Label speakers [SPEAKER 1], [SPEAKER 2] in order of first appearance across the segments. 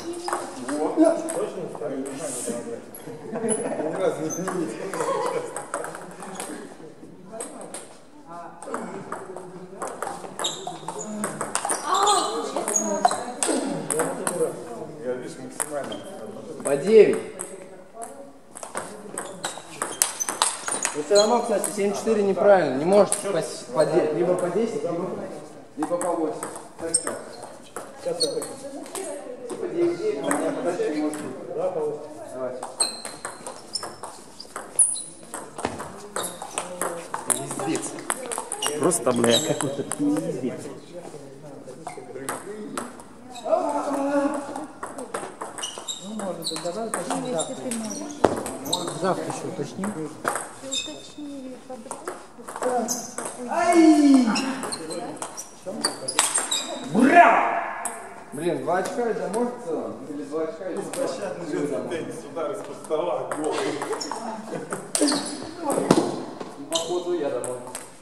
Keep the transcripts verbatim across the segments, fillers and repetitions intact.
[SPEAKER 1] Точно ставим внимание, дорогой. Ни разу не изменить. Я вижу максимально.
[SPEAKER 2] По девять. Вы все равно, кстати, семь четыре неправильно. Не можете по, по де, либо по десять, либо, либо по восемь. Так что?
[SPEAKER 1] Сейчас я хочу.
[SPEAKER 2] Типа девять девять, но меня подальше не может быть.
[SPEAKER 1] Да, по восемь.
[SPEAKER 2] Давайте.
[SPEAKER 3] Пиздец. Просто, бля, какой-то пиздец.
[SPEAKER 4] Ну, может, давай уточним завтра. Завтра еще уточним.
[SPEAKER 2] Ай! Ура! Блин, два очка это может в целом? Или два очка это
[SPEAKER 1] Беспощадный жест теннис, удар из-под стола, гол.
[SPEAKER 2] Походу я домой.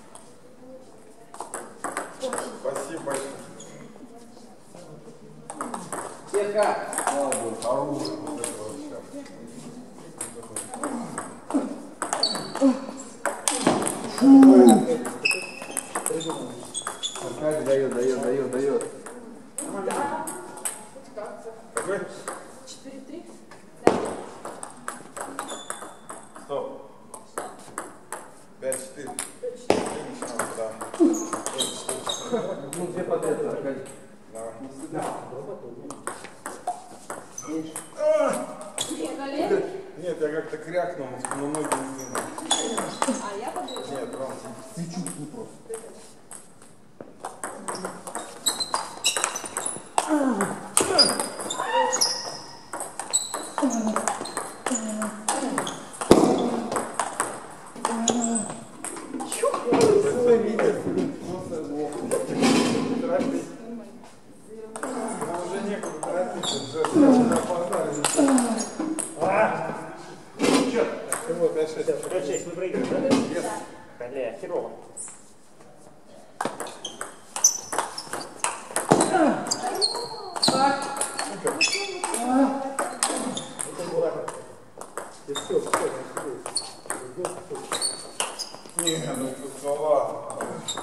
[SPEAKER 1] Спасибо большое.
[SPEAKER 2] Сетка! Слава богу.
[SPEAKER 1] Оружие.
[SPEAKER 2] Аркадий дает, дает, дает, дает.
[SPEAKER 1] Какой?
[SPEAKER 5] четыре три.
[SPEAKER 1] Стоп. пять четыре. Да.
[SPEAKER 2] Ну, две подряд, Аркадий.
[SPEAKER 1] Давай. Нет, я как-то крякнул, но ноги не сдвинул.
[SPEAKER 5] А я подумала.
[SPEAKER 1] Нет, Ром.
[SPEAKER 2] Чуть-чуть не просто.
[SPEAKER 3] пять шесть, мы проиграли, да? Бля, херово.
[SPEAKER 1] Не, ну тут слова.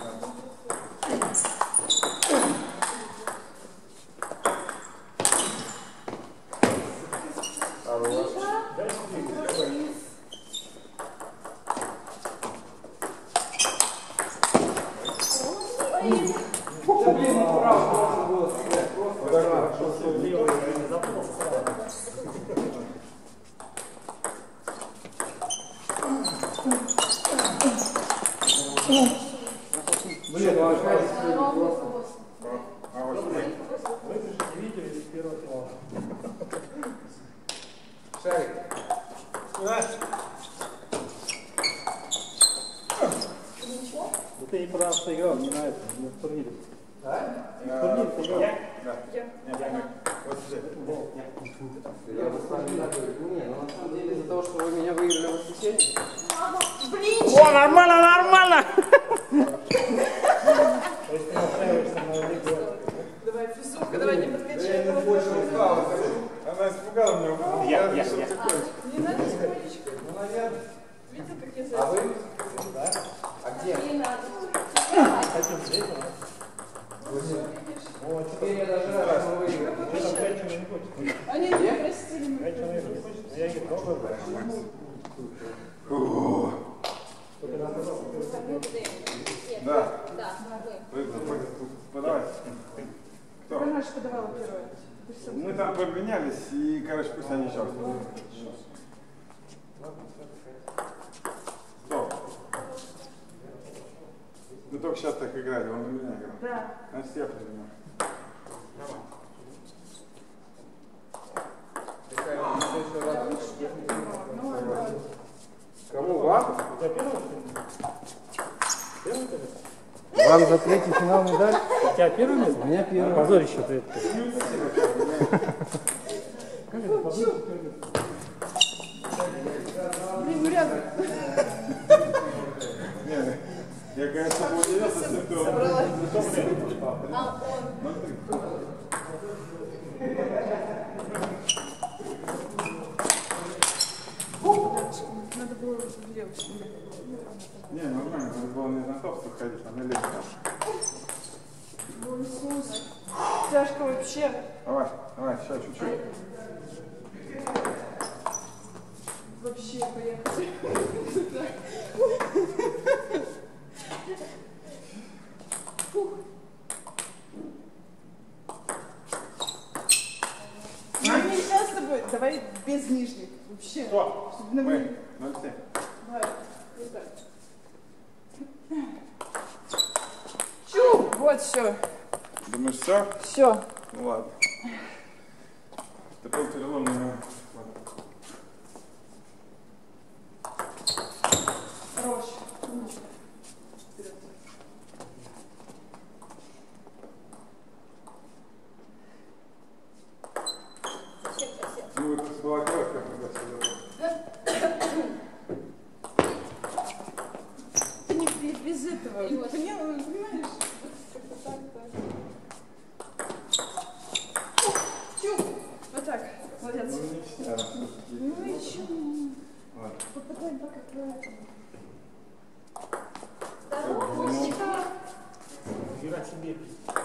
[SPEAKER 2] Блин, ну Аркадий сегодня просто.
[SPEAKER 1] Выпишите видео из первого финала.
[SPEAKER 2] Шарик.
[SPEAKER 1] Ну ты не просто играл, не на это, не в турнире.
[SPEAKER 2] Да?
[SPEAKER 1] В турнире ты играл? Да. Вот здесь.
[SPEAKER 2] Я бы с вами не так говорю. Не, ну на самом деле из-за того, что вы меня выиграли в воскресенье.
[SPEAKER 3] О, нормально, нормально!
[SPEAKER 1] То есть ты настраиваешься на лигу.
[SPEAKER 5] Давай, физуха, давай не подкачай.
[SPEAKER 1] Она испугала меня.
[SPEAKER 3] Я, я, я.
[SPEAKER 5] Не надо тихонечко.
[SPEAKER 1] Ну, наверное.
[SPEAKER 5] Видел, как я
[SPEAKER 2] А
[SPEAKER 5] за...
[SPEAKER 2] вы?
[SPEAKER 1] Да?
[SPEAKER 2] А где?
[SPEAKER 5] Не надо.
[SPEAKER 1] Хотим здесь, а?
[SPEAKER 2] Вот, теперь я даже рад, что вы выиграли.
[SPEAKER 1] Ты там пять человек не хочешь.
[SPEAKER 5] Они не простили меня.
[SPEAKER 1] Пять человек не хочешь, но я их много брал. Да.
[SPEAKER 5] Да,
[SPEAKER 1] Вы, подавай. Кто?
[SPEAKER 5] Наша подавала первая.
[SPEAKER 1] Мы там поменялись, и, короче, пусть они сейчас. Стоп. Мы только сейчас так играли, он за меня играл.
[SPEAKER 5] Да.
[SPEAKER 1] Значит, я принимаю.
[SPEAKER 2] Кому? Вам?
[SPEAKER 1] У тебя первый фильм? Первый фильм?
[SPEAKER 2] Вам за третий финал медаль?
[SPEAKER 1] У тебя первый место?
[SPEAKER 2] У меня первый.
[SPEAKER 1] Позорище ты это. Как это позорище?
[SPEAKER 5] Блин, ну рядом.
[SPEAKER 1] Не, я, конечно, удивился, если ты...
[SPEAKER 5] А он...
[SPEAKER 6] Не, нормально, надо было не на топ ходить, а на левый.
[SPEAKER 5] Ой, Иисус. Тяжко вообще.
[SPEAKER 6] Давай, давай, сейчас чуть-чуть.
[SPEAKER 5] Вообще поехали. Фух. Ну, нельзя с тобой. Давай без нижних. Вообще.
[SPEAKER 6] Кто?
[SPEAKER 5] Чтобы на
[SPEAKER 6] Мы.
[SPEAKER 5] мне-
[SPEAKER 6] ноль семь.
[SPEAKER 5] Давай. Вот так. Чу! Вот, все.
[SPEAKER 6] Думаешь, все?
[SPEAKER 5] Все.
[SPEAKER 6] Ну ладно. Ты был перелом, наверное.
[SPEAKER 5] Хорош. Умничка. Вперед.
[SPEAKER 6] Ну, это была кровь, как когда сюда.
[SPEAKER 5] Ты не без, без этого. Поняла, понимаешь? Как-то так-то. Чу! Вот так. Молодец.
[SPEAKER 6] Ну, не все, а все-таки.
[SPEAKER 5] Ну и чё?
[SPEAKER 6] Ладно.
[SPEAKER 5] Попадаем пока правильно.
[SPEAKER 3] Нифига себе.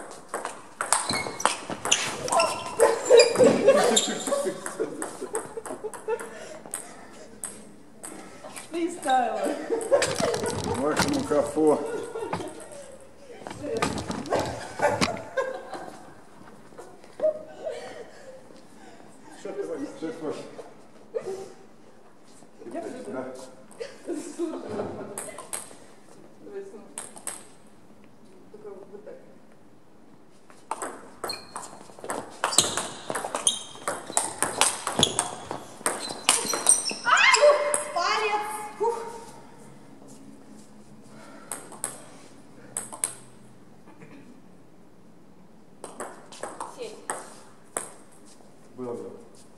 [SPEAKER 5] Фристайла.
[SPEAKER 6] Максимум кафо.
[SPEAKER 3] Что ты хочешь?
[SPEAKER 6] Шесть восемь.
[SPEAKER 5] Я буду.
[SPEAKER 6] Да.
[SPEAKER 5] Супер. Давай снова. Только вот так. Палец! Фух. Семь.
[SPEAKER 6] Было бы.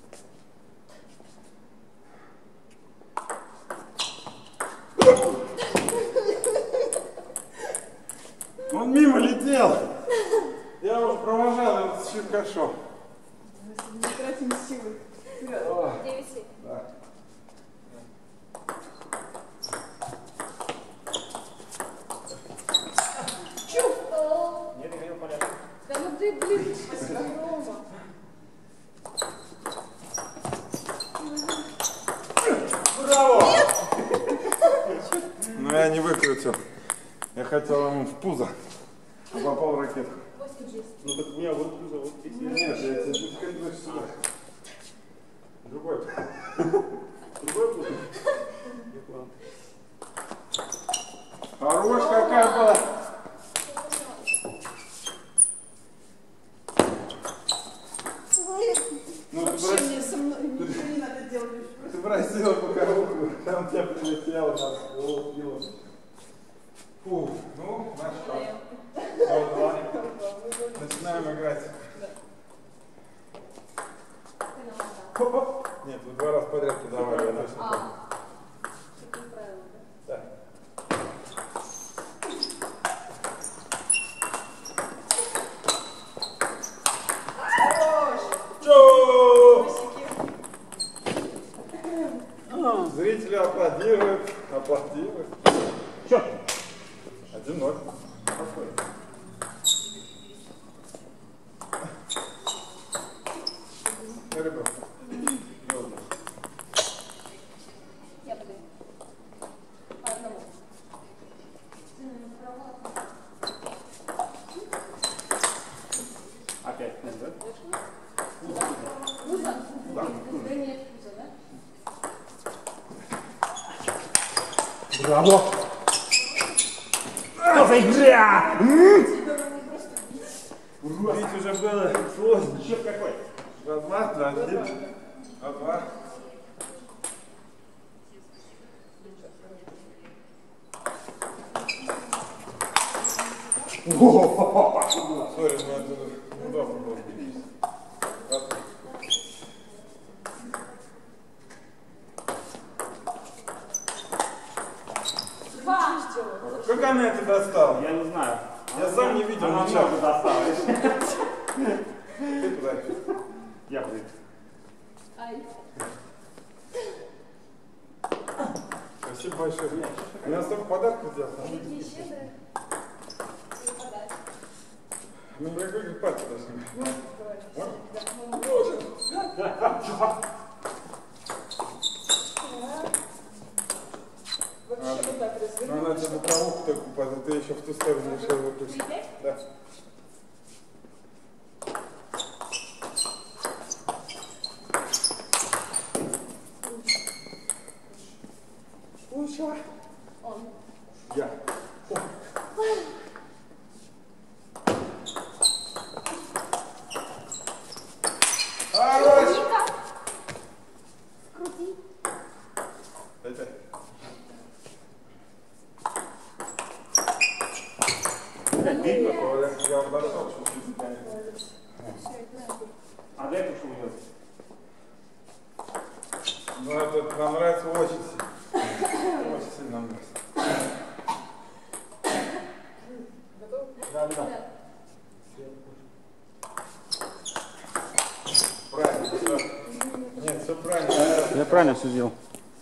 [SPEAKER 6] Он мимо летел. Я уже провожал его с Черкашом.
[SPEAKER 5] Мы не тратим силы. Вперед.
[SPEAKER 7] девять семь.
[SPEAKER 6] Да.
[SPEAKER 3] Нет, я порядок.
[SPEAKER 5] Да ну ты, блин, здорово.
[SPEAKER 3] Браво!
[SPEAKER 6] Но я не выкрутил. Я хотел ему в пузо. А попал в ракетку.
[SPEAKER 3] Ну так у меня вот пузо, вот здесь.
[SPEAKER 6] Нет, я тебе пускай туда сюда. Другой.
[SPEAKER 3] Другой пузо?
[SPEAKER 6] Хорош какая была. Ну, ты,
[SPEAKER 5] Вообще
[SPEAKER 6] брось,
[SPEAKER 5] мне со мной ничего не надо делать.
[SPEAKER 6] ты бросила пока руку, там тебя прилетело, нас голову. Фу, ну, наш шаг. два. Начинаем играть. Хоп-хоп. Нет, вы два раза подряд подавали, я точно помню. Да. Чё? Зрители аплодируют, аплодируют.
[SPEAKER 3] Чё?
[SPEAKER 6] Один ноль. Ребро.
[SPEAKER 7] Я буду. По одному.
[SPEAKER 3] Опять пузо, да?
[SPEAKER 7] Пузо? Да. Да нет пузо, да?
[SPEAKER 3] Браво! Что за игра?
[SPEAKER 6] Бить уже было сложно.
[SPEAKER 3] Счет какой?
[SPEAKER 6] Два-два, два-один. Два-два. Сори, но это удобно было бить.
[SPEAKER 7] Два.
[SPEAKER 6] Как она это достала?
[SPEAKER 3] Я не знаю.
[SPEAKER 6] Я сам не видел
[SPEAKER 3] Она
[SPEAKER 6] ничего.
[SPEAKER 3] много досталась.
[SPEAKER 6] Ты куда?
[SPEAKER 3] Я буду.
[SPEAKER 7] Ай.
[SPEAKER 6] Спасибо. большое. У нас только подарки сделал.
[SPEAKER 7] Какие щедрые. И подать.
[SPEAKER 6] Ну, я говорю, пальцы должны.
[SPEAKER 5] Вообще вот так развернуть.
[SPEAKER 6] Ну, она тебе боковуху только упадет, ты еще в ту сторону решил выпустить. Да.
[SPEAKER 5] Лучше.
[SPEAKER 7] Он.
[SPEAKER 6] Я. Хорош!
[SPEAKER 7] Ника. Крути.
[SPEAKER 6] Дайте. Я подошел чуть-чуть.
[SPEAKER 3] А дай эту шуму.
[SPEAKER 6] Ну, это нам нравится очень сильно. Очень сильно нам нравится.
[SPEAKER 1] Да, да.
[SPEAKER 6] Правильно, все. Нет, все правильно.
[SPEAKER 1] Я правильно все сделал.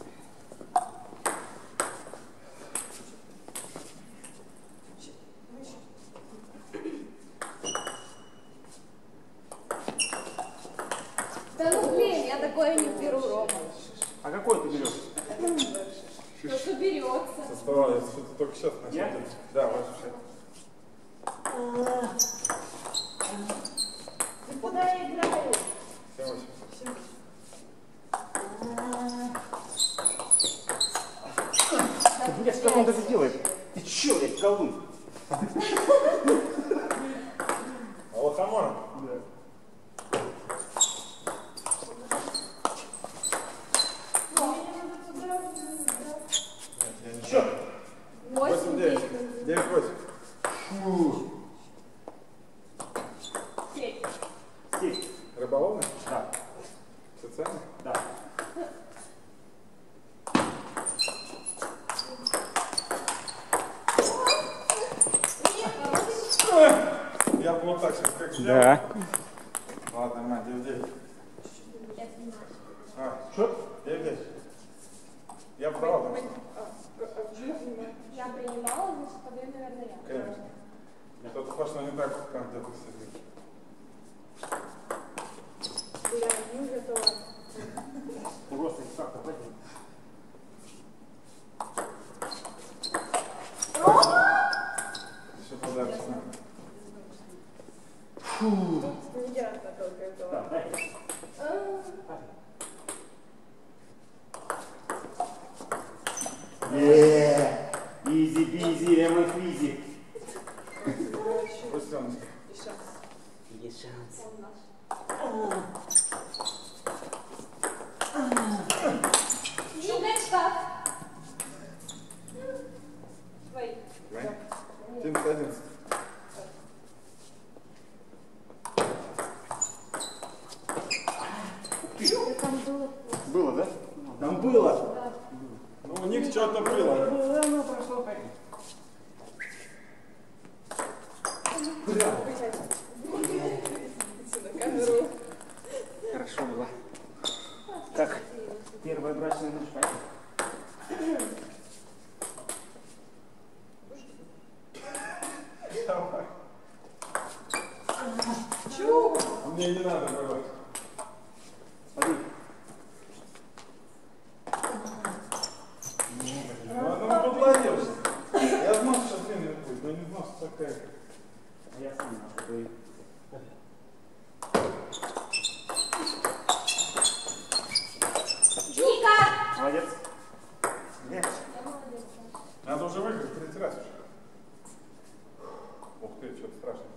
[SPEAKER 7] Да ну блин, я такое не беру, Рома.
[SPEAKER 3] А какой ты берешь?
[SPEAKER 7] То, что берется.
[SPEAKER 6] Оставалось, что ты только сейчас начал
[SPEAKER 3] Я?
[SPEAKER 6] делать. Да, ваше все.
[SPEAKER 5] Ты куда я играю?
[SPEAKER 6] семь восемь.
[SPEAKER 3] Я с кого он это делает? Ты че, блядь, колдун?
[SPEAKER 6] А вот Хамон.
[SPEAKER 3] Счет.
[SPEAKER 6] восемь девять. девять восемь.
[SPEAKER 7] Третий.
[SPEAKER 3] Семь.
[SPEAKER 6] Рыболовный?
[SPEAKER 3] Да.
[SPEAKER 6] Социальный?
[SPEAKER 3] Да.
[SPEAKER 6] Я бы вот так сейчас как сделал.
[SPEAKER 1] Да.
[SPEAKER 6] Ладно, мать, девять девять.
[SPEAKER 7] Я снимаю.
[SPEAKER 6] А, что? девять девять. Я брал, там что?
[SPEAKER 7] Я принимала, значит, подаю, наверное, я.
[SPEAKER 6] Конечно. Что-то пошло не так, как где-то сидит.
[SPEAKER 5] Бля, не готова.
[SPEAKER 3] Просто как-то возьми.
[SPEAKER 6] Еще подарок.
[SPEAKER 5] Не ясно только этого.
[SPEAKER 3] Да, дай. Еее. Изи, бизи, ремон, физи.
[SPEAKER 6] Рустемочка.
[SPEAKER 3] Есть шанс.
[SPEAKER 7] Шумный шкаф. Твои.
[SPEAKER 6] Тим одиннадцать.
[SPEAKER 3] Было, да? Там было.
[SPEAKER 6] Ну, у них что-то было.
[SPEAKER 3] Было, ну прошло, пойди.
[SPEAKER 5] На камеру.
[SPEAKER 3] Хорошо было. Как первая брачная ночь, пойди.
[SPEAKER 6] Давай.
[SPEAKER 5] Чу!
[SPEAKER 6] Мне не надо было.
[SPEAKER 3] Смотри.
[SPEAKER 6] Ну, ну, поплатился. Я знал, что длинный будет, но не знал, что такая.
[SPEAKER 3] А я сам нахуй говорю.
[SPEAKER 7] Ника!
[SPEAKER 3] Молодец. Нет.
[SPEAKER 6] Надо уже выиграть третий раз уже. Ух ты, что-то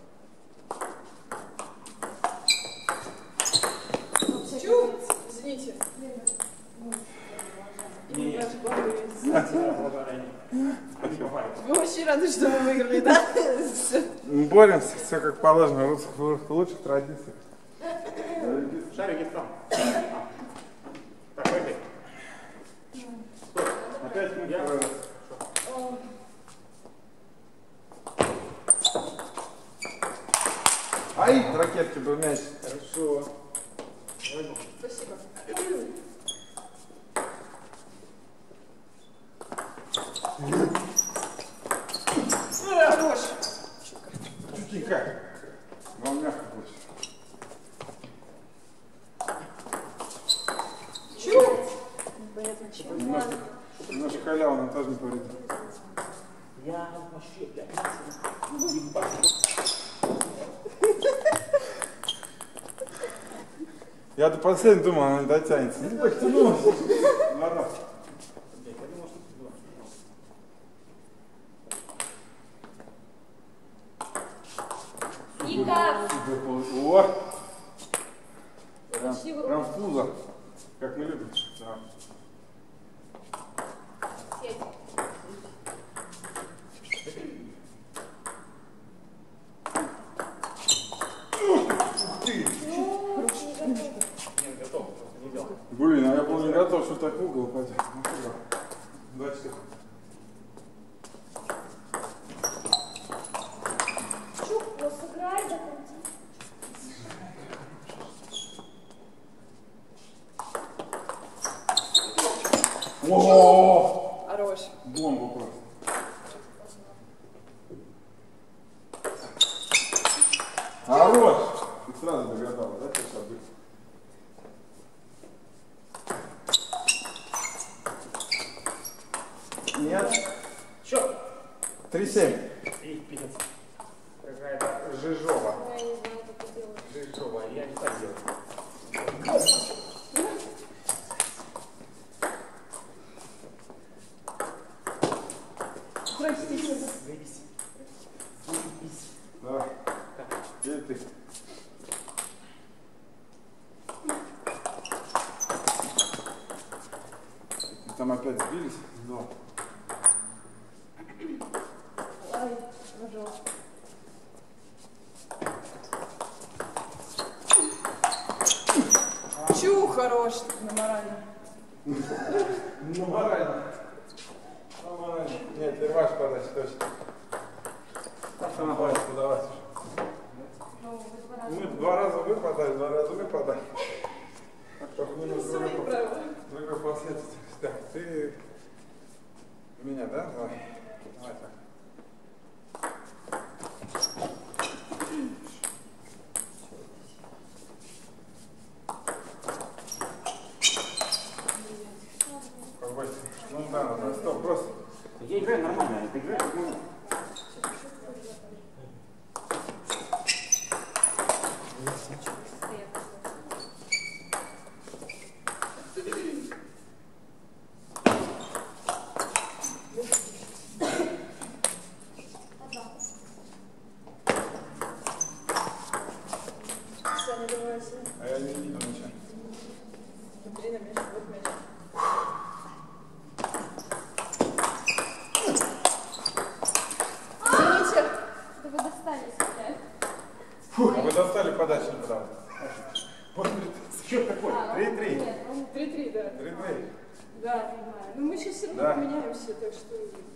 [SPEAKER 6] страшно.
[SPEAKER 5] Чу! Извините.
[SPEAKER 3] Не,
[SPEAKER 5] Даже благодарю.
[SPEAKER 3] Спасибо, Варя.
[SPEAKER 5] Вы очень рады, что мы выиграли, да?
[SPEAKER 6] Мы боремся, все как положено, в лучших традициях.
[SPEAKER 3] Шарик есть там. Так, пойди. Стой. Опять мы я.
[SPEAKER 6] Ай, ракетки был мяч.
[SPEAKER 3] Хорошо.
[SPEAKER 5] Спасибо. Нет, зачем?
[SPEAKER 6] Немножко, немножко халяву нам тоже не повредит.
[SPEAKER 3] Я вообще, блядь,
[SPEAKER 6] Я до последнего думал, она не дотянется. Ну так тянулась. Два раза.
[SPEAKER 7] Никак.
[SPEAKER 6] О! Прям, прям в пузо. Как мы любим. Да.
[SPEAKER 7] Сеть.
[SPEAKER 6] Блин, а я был не готов, что так в угол пойти. Два четыре.
[SPEAKER 7] Чук, вот сыграй до конца.
[SPEAKER 6] О!
[SPEAKER 5] Хорош.
[SPEAKER 6] Бомба просто. Хорош! Ты сразу догадалась, да, что сейчас будет? Нет.
[SPEAKER 3] Чё?
[SPEAKER 6] Три семь.
[SPEAKER 3] И пиздец. Какая-то Жижова.
[SPEAKER 7] Я не знаю, как это делать.
[SPEAKER 3] Жижова, я не так делаю.
[SPEAKER 5] Простите.
[SPEAKER 3] Заебись.
[SPEAKER 6] Давай. Где ты? Там опять сбились? Да.
[SPEAKER 5] Ай, пожалуйста. Чу, хорош на морально.
[SPEAKER 6] Ну, морально. Ну, морально. Нет, ты ваш подача, точно. Она хватит подавать уже. Мы два раза вы подали, два раза мы подали. Так, минус
[SPEAKER 5] Свои правила.
[SPEAKER 6] другой последствия. Так, ты меня, да? Давай. Давай так. Побольше. Ну да, да, стоп, просто.
[SPEAKER 3] Я играю нормально, это играю нормально.
[SPEAKER 5] Саня, давай, Саня.
[SPEAKER 6] А я не видел ничего.
[SPEAKER 5] Смотри на мяч, вот мяч. Извините.
[SPEAKER 7] Да вы достали себя.
[SPEAKER 6] Фух, а вы достали подачу, да? Что такое? Три-три.
[SPEAKER 7] Нет, он
[SPEAKER 5] Три-три, да.
[SPEAKER 6] Три-три.
[SPEAKER 5] Да, ну мы сейчас все равно
[SPEAKER 6] Да.
[SPEAKER 5] поменяемся, так что...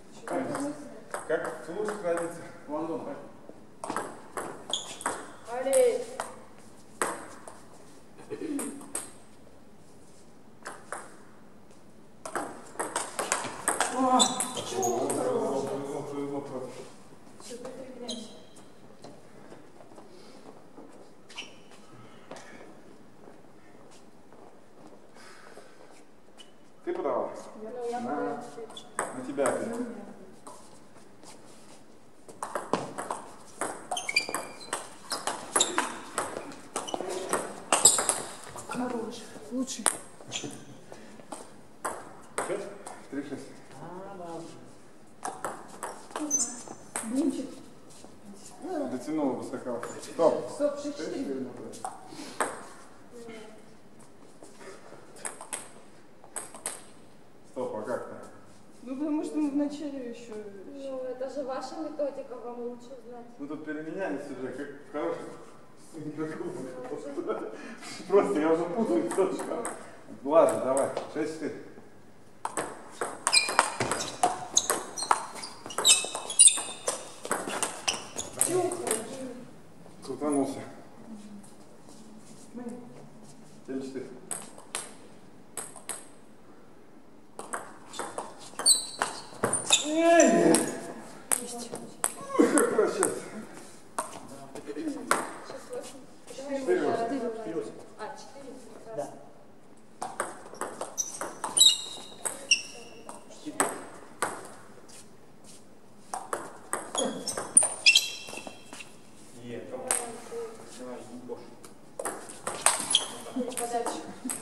[SPEAKER 6] Как лучше хранится? Лондон, да?
[SPEAKER 5] Аллей. Все, прикрепляемся.
[SPEAKER 6] Ты подавал?
[SPEAKER 5] Ну, я
[SPEAKER 6] На,
[SPEAKER 5] буду...
[SPEAKER 6] на тебя опять.
[SPEAKER 5] Хорош. Лучший.
[SPEAKER 6] Три шесть.
[SPEAKER 5] Блинчик.
[SPEAKER 6] Дотянула высоко. Стоп.
[SPEAKER 5] Стоп, шесть четыре.
[SPEAKER 6] Стоп, а как так?
[SPEAKER 5] Ну, потому что мы вначале еще...
[SPEAKER 7] Ну, это же ваша методика, вам лучше знать.
[SPEAKER 6] Мы тут переменялись уже, как в хороших игроков. Просто я уже путаю точно. Ладно, давай. шесть четыре. Крутанулся. семь четыре. Как раз сейчас. Четыре восемь.
[SPEAKER 7] А, четыре.
[SPEAKER 3] Да.
[SPEAKER 7] подачи.